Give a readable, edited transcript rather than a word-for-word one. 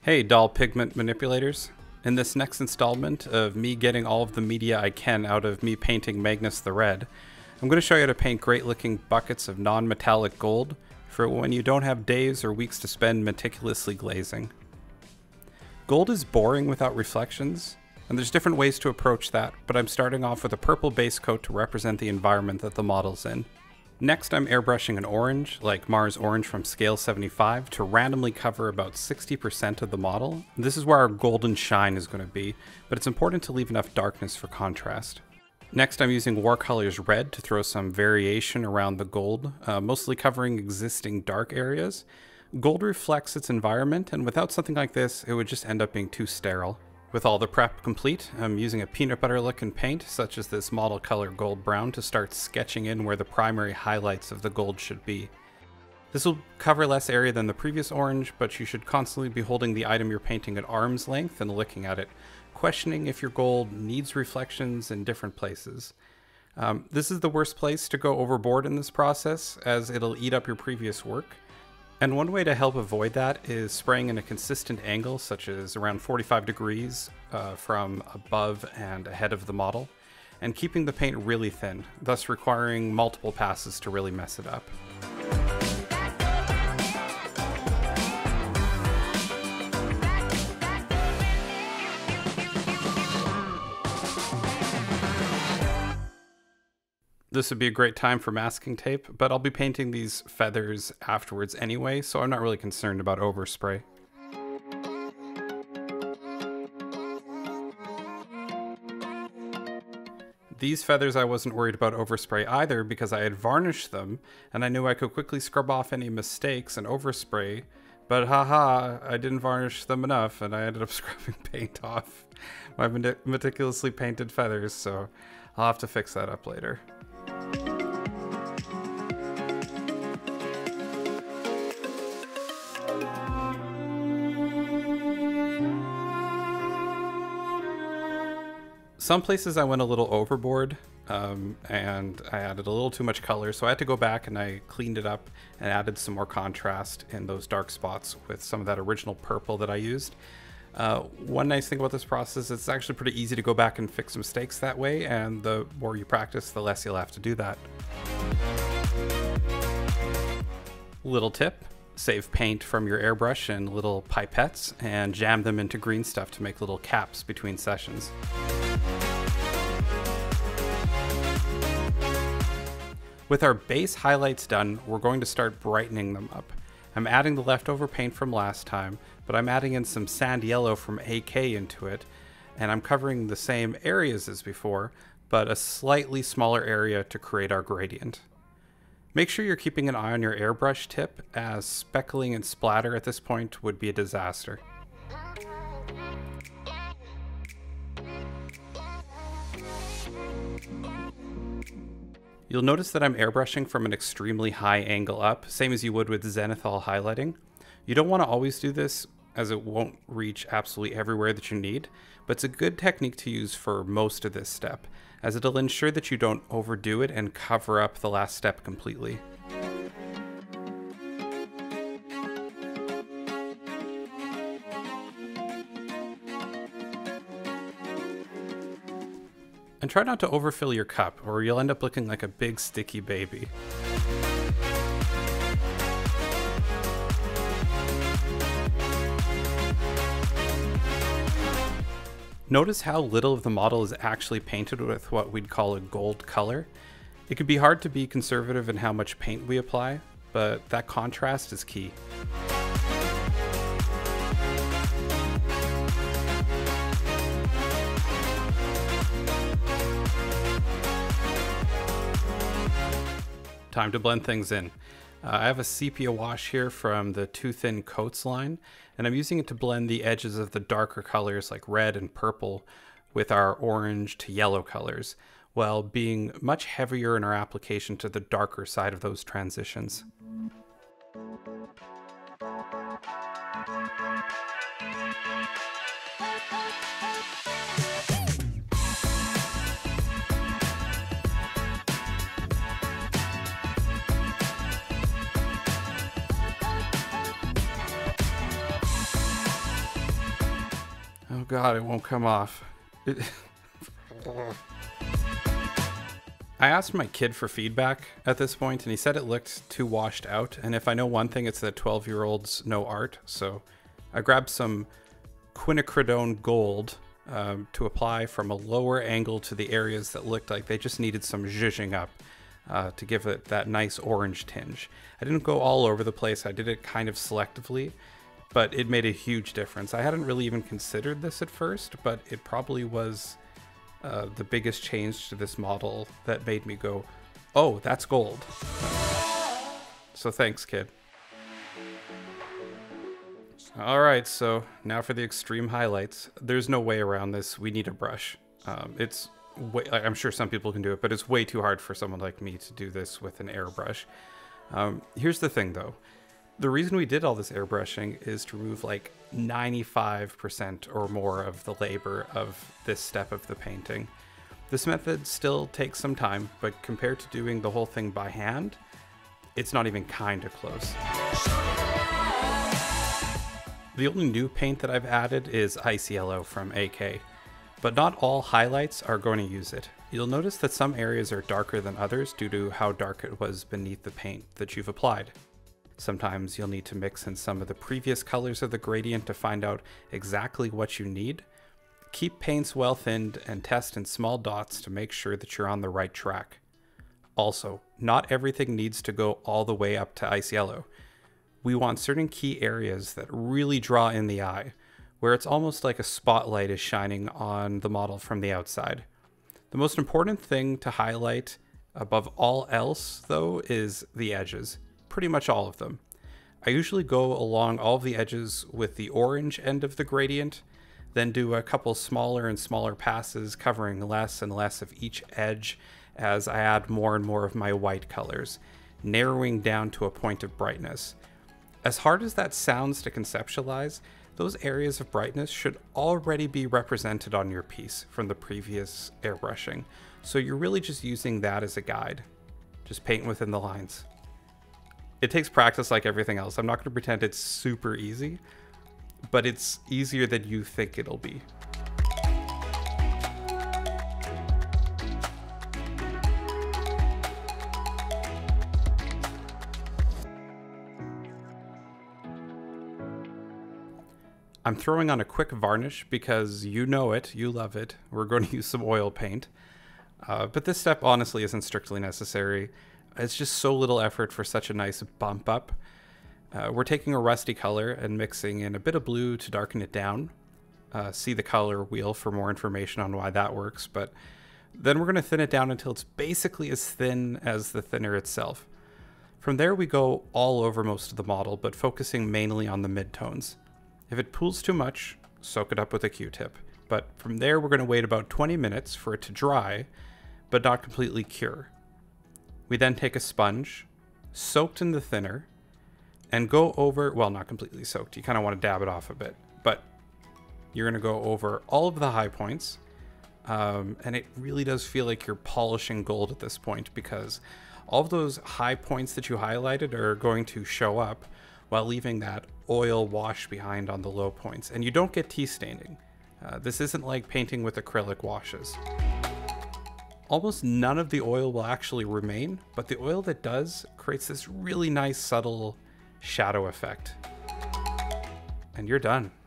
Hey, doll pigment manipulators. In this next installment of me getting all of the media I can out of me painting Magnus the Red, I'm going to show you how to paint great looking buckets of non-metallic gold for when you don't have days or weeks to spend meticulously glazing. Gold is boring without reflections, and there's different ways to approach that, but I'm starting off with a purple base coat to represent the environment that the model's in. Next, I'm airbrushing an orange, like Mars Orange from Scale 75, to randomly cover about 60% of the model. This is where our golden shine is going to be, but it's important to leave enough darkness for contrast. Next, I'm using Warcolor's Red to throw some variation around the gold, mostly covering existing dark areas. Gold reflects its environment, and without something like this, it would just end up being too sterile. With all the prep complete, I'm using a peanut butter looking paint, such as this Model Color Gold Brown, to start sketching in where the primary highlights of the gold should be. This will cover less area than the previous orange, but you should constantly be holding the item you're painting at arm's length and looking at it, questioning if your gold needs reflections in different places. This is the worst place to go overboard in this process, as it'll eat up your previous work. And one way to help avoid that is spraying in a consistent angle, such as around 45 degrees from above and ahead of the model, and keeping the paint really thin, thus requiring multiple passes to really mess it up. This would be a great time for masking tape, but I'll be painting these feathers afterwards anyway, so I'm not really concerned about overspray. These feathers I wasn't worried about overspray either because I had varnished them, and I knew I could quickly scrub off any mistakes and overspray, but haha, I didn't varnish them enough and I ended up scrubbing paint off my meticulously painted feathers, so I'll have to fix that up later. Some places I went a little overboard and I added a little too much color, so I had to go back and I cleaned it up and added some more contrast in those dark spots with some of that original purple that I used. One nice thing about this process is it's actually pretty easy to go back and fix mistakes that way, and the more you practice, the less you'll have to do that. Little tip, save paint from your airbrush in little pipettes and jam them into green stuff to make little caps between sessions. With our base highlights done, we're going to start brightening them up. I'm adding the leftover paint from last time, but I'm adding in some sand yellow from AK into it, and I'm covering the same areas as before, but a slightly smaller area to create our gradient. Make sure you're keeping an eye on your airbrush tip, as speckling and splatter at this point would be a disaster. You'll notice that I'm airbrushing from an extremely high angle up, same as you would with zenithal highlighting. You don't want to always do this, as it won't reach absolutely everywhere that you need, but it's a good technique to use for most of this step, as it'll ensure that you don't overdo it and cover up the last step completely. And try not to overfill your cup, or you'll end up looking like a big sticky baby. Notice how little of the model is actually painted with what we'd call a gold color. It can be hard to be conservative in how much paint we apply, but that contrast is key. Time to blend things in. I have a sepia wash here from the Too Thin Coats line, and I'm using it to blend the edges of the darker colors like red and purple with our orange to yellow colors, while being much heavier in our application to the darker side of those transitions. Oh god, it won't come off. I asked my kid for feedback at this point, and he said it looked too washed out, and if I know one thing, it's that 12-year-olds know art, so I grabbed some quinacridone gold to apply from a lower angle to the areas that looked like they just needed some zhuzhing up to give it that nice orange tinge. I didn't go all over the place, I did it kind of selectively, but it made a huge difference. I hadn't really even considered this at first, but it probably was the biggest change to this model that made me go, oh, that's gold. So thanks, kid. All right, so now for the extreme highlights. There's no way around this. We need a brush. It's way, I'm sure some people can do it, but it's way too hard for someone like me to do this with an airbrush. Here's the thing, though. The reason we did all this airbrushing is to remove like 95% or more of the labor of this step of the painting. This method still takes some time, but compared to doing the whole thing by hand, it's not even kind of close. The only new paint that I've added is Ice Yellow from AK, but not all highlights are going to use it. You'll notice that some areas are darker than others due to how dark it was beneath the paint that you've applied. Sometimes you'll need to mix in some of the previous colors of the gradient to find out exactly what you need. Keep paints well thinned and test in small dots to make sure that you're on the right track. Also, not everything needs to go all the way up to Ice Yellow. We want certain key areas that really draw in the eye, where it's almost like a spotlight is shining on the model from the outside. The most important thing to highlight above all else, though, is the edges. Pretty much all of them. I usually go along all of the edges with the orange end of the gradient, then do a couple smaller and smaller passes covering less and less of each edge as I add more and more of my white colors, narrowing down to a point of brightness. As hard as that sounds to conceptualize, those areas of brightness should already be represented on your piece from the previous airbrushing, so you're really just using that as a guide. Just paint within the lines. It takes practice like everything else. I'm not going to pretend it's super easy, but it's easier than you think it'll be. I'm throwing on a quick varnish because you know it, you love it. We're going to use some oil paint. But this step honestly isn't strictly necessary. It's just so little effort for such a nice bump up. We're taking a rusty color and mixing in a bit of blue to darken it down. See the color wheel for more information on why that works. But then we're going to thin it down until it's basically as thin as the thinner itself. From there we go all over most of the model, but focusing mainly on the midtones. If it pools too much, soak it up with a Q-tip. But from there, we're going to wait about 20 minutes for it to dry, but not completely cure. We then take a sponge, soaked in the thinner, and go over, well, not completely soaked. You kind of want to dab it off a bit, but you're going to go over all of the high points. And it really does feel like you're polishing gold at this point because all of those high points that you highlighted are going to show up while leaving that oil wash behind on the low points. And you don't get tea staining. This isn't like painting with acrylic washes. Almost none of the oil will actually remain, but the oil that does creates this really nice subtle shadow effect. And you're done.